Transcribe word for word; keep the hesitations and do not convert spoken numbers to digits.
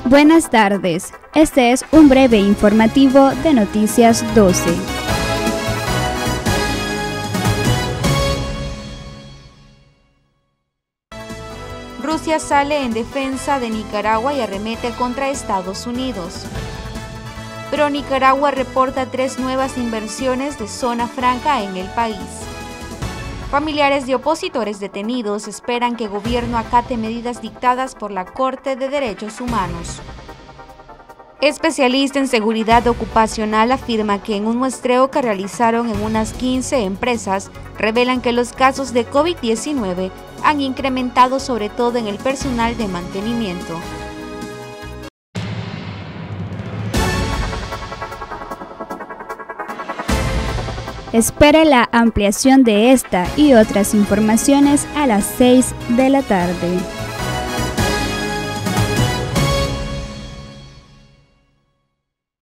Buenas tardes, este es un breve informativo de Noticias doce. Rusia sale en defensa de Nicaragua y arremete contra Estados Unidos. Pero Nicaragua reporta tres nuevas inversiones de zona franca en el país. Familiares de opositores detenidos esperan que el gobierno acate medidas dictadas por la Corte de Derechos Humanos. Especialista en seguridad ocupacional afirma que en un muestreo que realizaron en unas quince empresas, revelan que los casos de COVID diecinueve han incrementado sobre todo en el personal de mantenimiento. Espere la ampliación de esta y otras informaciones a las seis de la tarde.